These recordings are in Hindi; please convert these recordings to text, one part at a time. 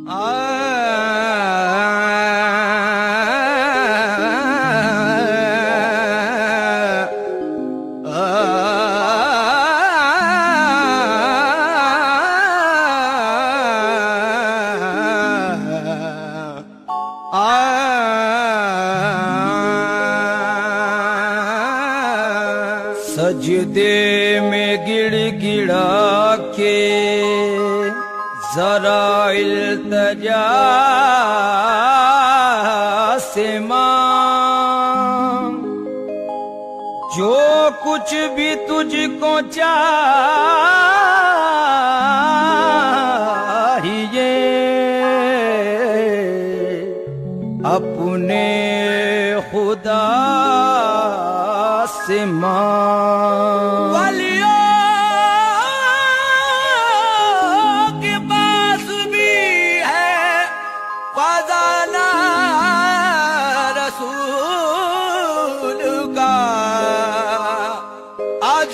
सजदे में गिड़गिड़ा के जरा इल्तजा से मांग, जो कुछ भी तुझको चाहिए अपने खुदा से मांग। वलियों के पास भी है खजाना रसूल का, आज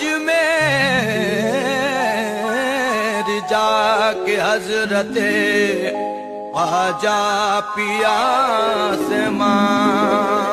मेरी जाके हजरते ख्वाजा पिया से मांग।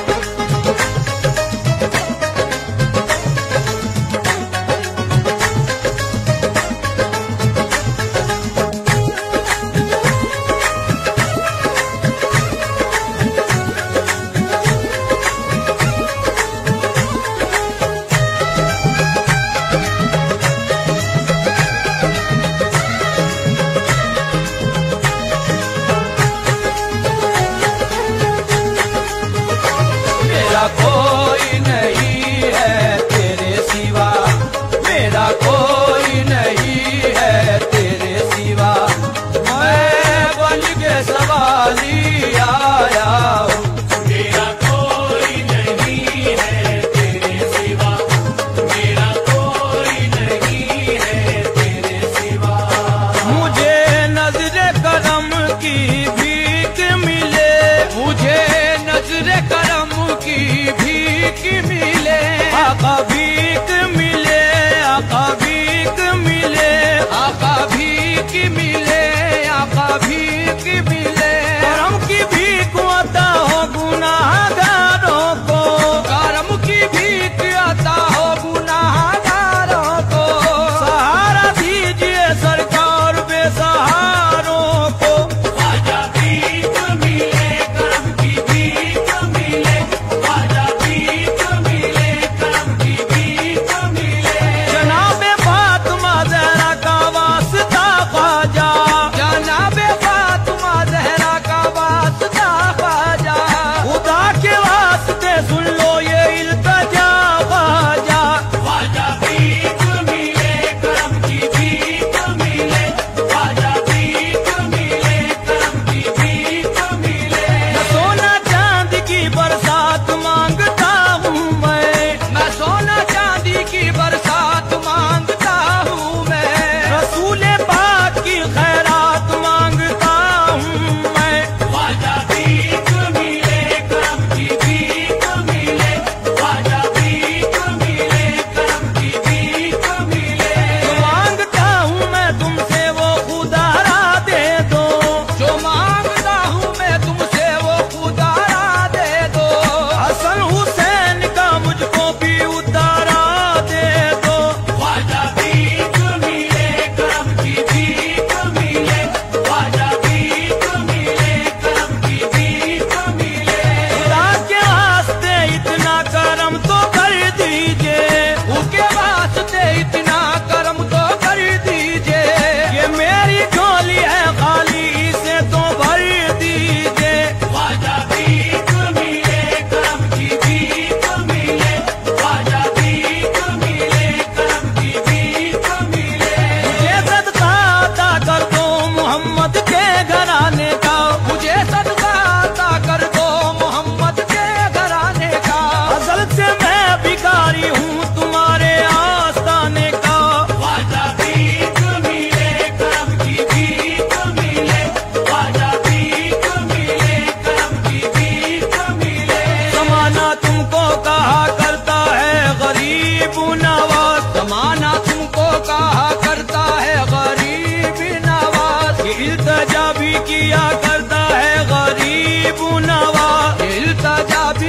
कोई नहीं है तेरे सिवा, मेरा कोई नहीं है तेरे सिवा, मैं बन के सवाली आया हूँ। मेरा कोई नहीं है तेरे सिवा, मेरा कोई नहीं है तेरे सिवा। मुझे नजरे करम की भीख मिले, मुझे नजरे करम की भीख मिले, आका भीख मिले, आका भीख मिले, आका भीख मिले, आका भीख मिले। करम की भीख आता हो गुनाहगारों को, करम की भीख आता हो गुनाहगारों को, सहारा दीजिए सरकार बेसहारों को। ख्वाजा भीख मिले, करम की भीख मिले, ख्वाजा भीख मिले, करम की भीख मिले। जनाबे फातिमा ज़हरा का वास्ता ख्वाजा, जनाबे फातिमा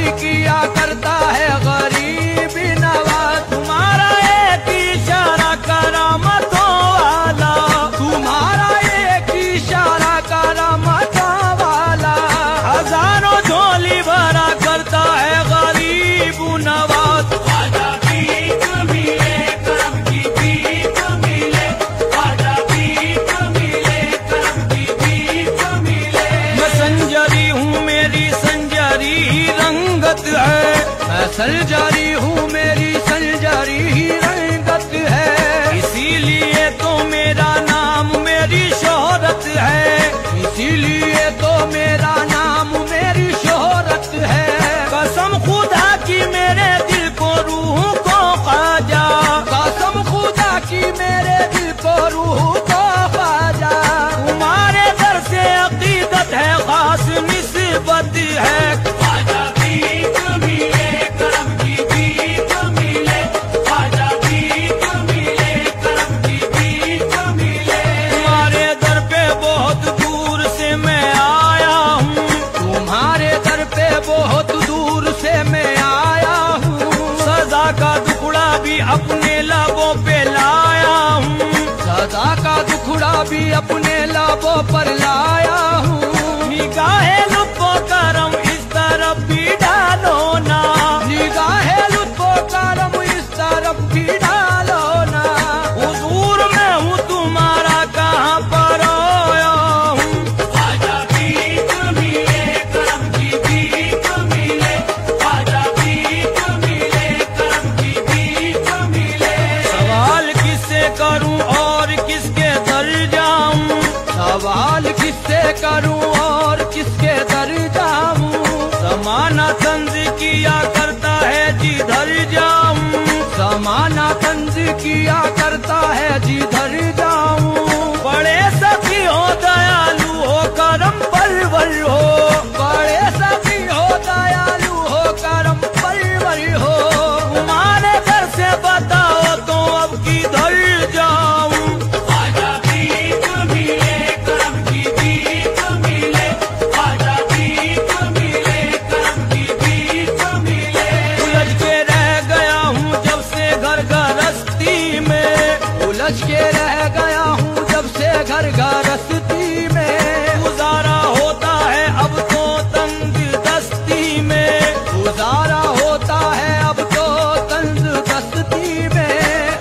किया करता है गरीब नवाज। तुम्हारा एक इशारा करामतों वाला, तुम्हारा एक इशारा करामतों वाला, हजारों झोली भरा करता है गरीब नवाज। ख्वाजा भीख मिले करम की भीख मिले, ख्वाजा भीख मिले करम की भीख मिले। मैं संजरी हूँ मेरी संजरी ही रंगत है, मैं संजरी हूँ मेरी संजरी ही रंगत है। इसीलिए तो मेरा नाम मेरी शोहरत है, इसीलिए तो मेरा नाम मेरी शोहरत है। कसम खुदा की मेरे दिल को रूह को ख्वाजा, कसम खुदा की मेरे दिल को रूह को ख्वाजा। तुम्हारे दर से अकीदत है खास निस्बत है। ख्वाजा भीख मिले करम की भीख मिले, ख्वाजा भीख मिले करम की भीख मिले। तुम्हारे दर पे बहुत दूर से मैं आया हूँ, तुम्हारे दर पे बहुत दूर से मैं आया हूँ। सदा का दुखड़ा भी अपने लबों पे लाया हूँ, सदा का दुखड़ा भी अपने लबों पर लाया हूँ। निगाहे लुत्फो करम इस तरफ भी डालो ना, निगाहे लुत्फो करम इस तरफ भी डालो ना। हुजूर मैं हूँ तुम्हारा कहाँ पर आया हूँ। ख्वाजा भीख मिले करम की भीख मिले, ख्वाजा भीख मिले करम की भीख मिले। सवाल किससे करूं और किसके दर जाऊं, सवाल किससे करूं और किसके दर जाऊं। जमाना तंज किया करता है जिधर जाऊं, जमाना तंज किया करता है जिधर जाऊं। बड़े सखी हो दयालु हो करम परवर हो, बड़े सखी हो दयालु हो करम परवर हो। तुम्हारे घर से बताओ तो अब किधर जाऊं। ख्वाजा भीख मिले करम की भीख मिले, ख्वाजा भीख मिले करम की भीख मिले। उलझ के रह गया हूँ जब से घर गृहस्थी में, उलझ के रह गया हूँ जब से घर गृहस्थी में। गुजारा होता है अब तो तंग दस्ती में, गुजारा होता है अब तो तंग दस्ती में।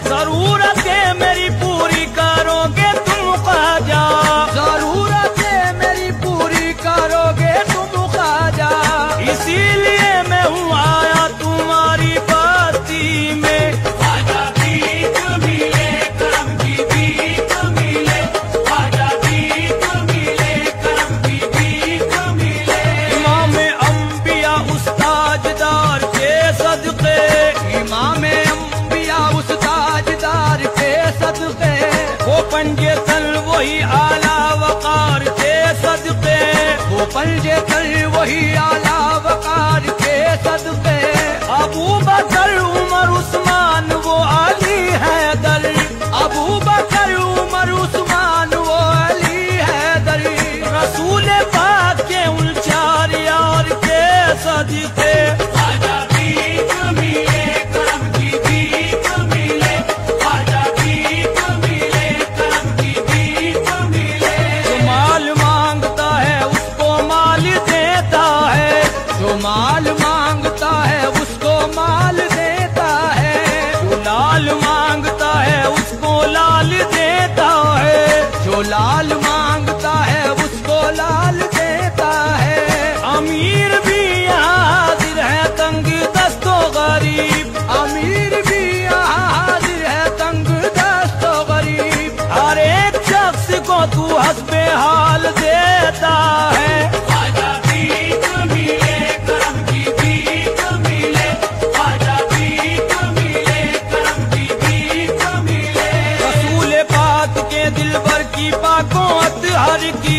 जरूरतें मेरी पूरी करोगे तुम ख्वाजा, जरूरतें मेरी पूरी करोगे तुम ख्वाजा। इसीलिए मैं हूँ आया तुम्हारी बस्ती में। ख्वाजा भीख मिले करम की भीख मिले, ख्वाजा भीख मिले करम की भीख मिले। इमाम अंबिया उस्ताजदार के सदके, इमाम अंबिया उस्ताजदार के सदके। वो पंजे तल वही आला वकार के सदके, वो पंजे तल वही आला वकार के सदके। अबू बकर उमर उस्मान वो अली हैदर, अबू बकर उमर उस्मान वो अली हैदर। रसूल पाक के उन चार यार के सदके। ख्वाजा भीख मिले करम की भीख मिले, ख्वाजा भीख मिले करम की भीख मिले। जो माल मांगता है उसको माल देता है, जो माल मांगता है उसको माल देता है। जो लाल मांगता है उसको लाल देता है, जो लाल मांगता है उसको लाल देता है। अमीर भी यहाँ हाजिर है तंग दस्तो गरीब, अमीर भी यहाँ हाजिर है तंग दस्तो गरीब। हर एक शख्स को तू हस्बे हाल देता है। ख्वाजा भीख मिले करम की भीख मिले, ख्वाजा भीख मिले करम की भीख मिले। रसूल पाक के दिल भर की पाको अतहर की,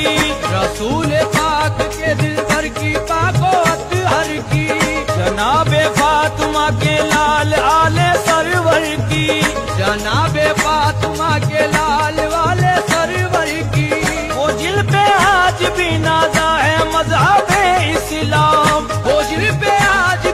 रसूल पाक के दिल भर की पाको अतहर की। जनाबे फातिमा के लाल आले सरवर की, जनाबे फातिमा के लाल वाले सरवर की। वो जिल पे आज भी नाजा है मजहब इस्लाम, वो जिल पे आज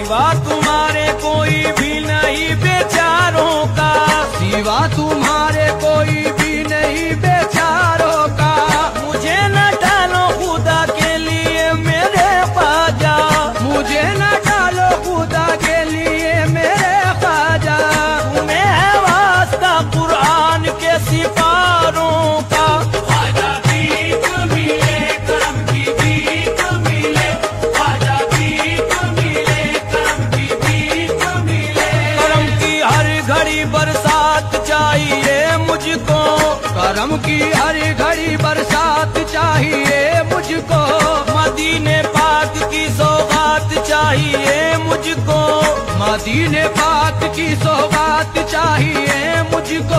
सिवा तुम्हारे कोई भी नहीं बेचारों का, सिवा तुम्हारे कोई भी नहीं बेचारों का। मुझे न डालो खुदा के लिए मेरे ख्वाजा, मुझे न डालो खुदा के लिए मेरे ख्वाजा। तुम्हें है वास्ता कुरान के सिपारों का। ख्वाजा भीख मिले करम की भीख मिले, ख्वाजा भीख मिले करम की भीख मिले। करम की हर घड़ी बरसात चाहिए मुझको, करम की हर घड़ी बरसात चाहिए मुझको। मदीने पाक की सौगात चाहिए मुझको, मदीने पाक की सौगात चाहिए मुझको।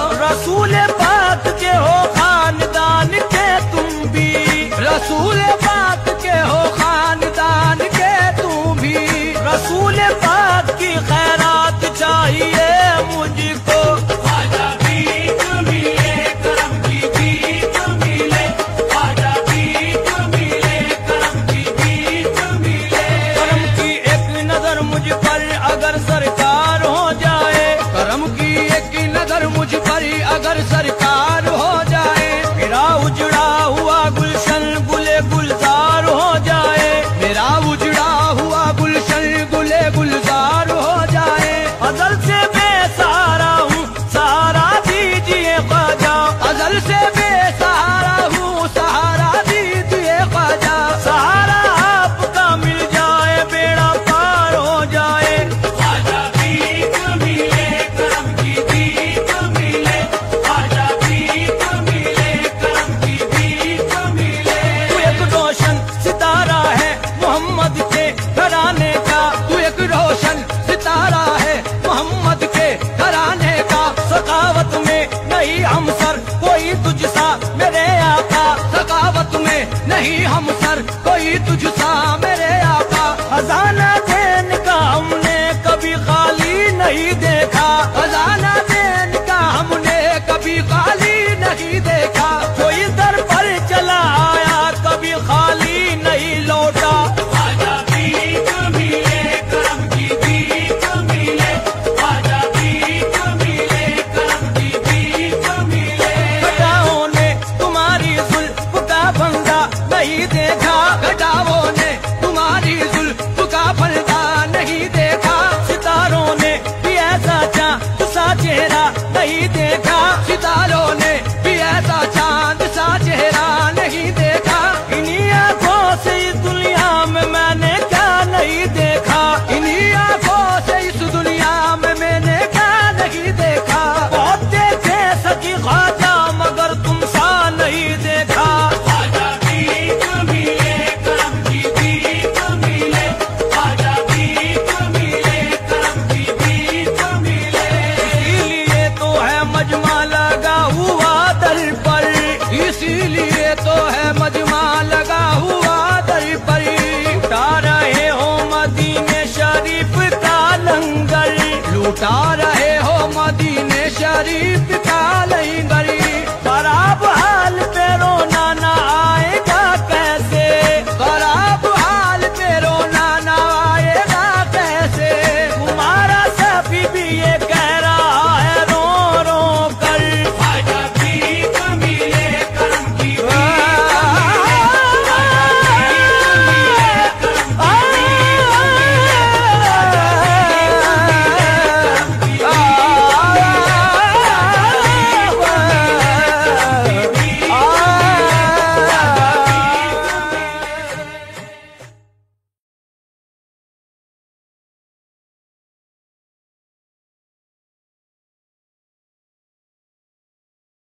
रसूल पाक के हो खानदान के तुम भी, रसूल पाक के हो खानदान के तुम भी। रसूल पाक की खैरात चाहिए मुझको। ख्वाजा भीख मिले करम की भीख मिले, ख्वाजा भीख मिले करम की भीख मिले। करम की एक नजर मुझ पर अगर सरकार हो जाए, करम की एक नजर मुझ पर अगर सरकार हो जाए। मेरा उजड़ा हुआ गुलशन गुले गुलजार हो जाए, मेरा उजड़ा हुआ गुलशन गुले गुलजार हो जाए। अजल से बेसहारा हूँ सहारा दीजिए ख्वाजा, अजल से बेसहारा हूँ सहारा दीजिए ख्वाजा। सहारा आपका मिल जाए बेड़ा पार हो जाए। ख्वाजा भीख मिले करम की भीख मिले, ख्वाजा भीख मिले करम की भीख मिले। तू एक रोशन सितारा है मोहम्मद के घराने का, तू एक रोशन सितारा है मोहम्मद के घराने का। सखावत में नहीं हम सर कोई तुझसा मेरे आका, सखावत में नहीं हम सर कोई तुझसा मेरे आका। खजाना देन का हमने कभी खाली नहीं देखा, खजाना देन का हमने कभी खाली नहीं देखा। कोई दर पर चला आया कभी खाली नहीं लौटा। ख्वाजा भीख मिले करम की भीख मिले, ख्वाजा भीख मिले करम की भीख मिले। घटाओं ने तुम्हारी जुल्फ का फंदा नहीं देखा, घटाओं ने तुम्हारी जुल्फ का फंदा नहीं देखा। सितारों ने भी ऐसा चांद सा चेहरा नहीं देखा, सितारों ने भी ऐसा चांद सा चेहरा नहीं देखा। इन्हीं आंखों से इस दुनिया में मैंने क्या नहीं देखा, इन्हीं आंखों से इस दुनिया में मैंने क्या नहीं देखा। बहुत देखे सकी ख्वाजा मगर तुम सा नहीं देखा। ख्वाजा भीख मिले करम की भीख मिले, ख्वाजा भीख मिले करम की भीख मिले। इसीलिए तो है मजमा लगा हुआ दर पर, इसीलिए तो है मजमा लगा हुआ दर पर। लुटा रहे हो मदीने शरीफ का लंगर, लुटा रहे हो मदीने शरीफ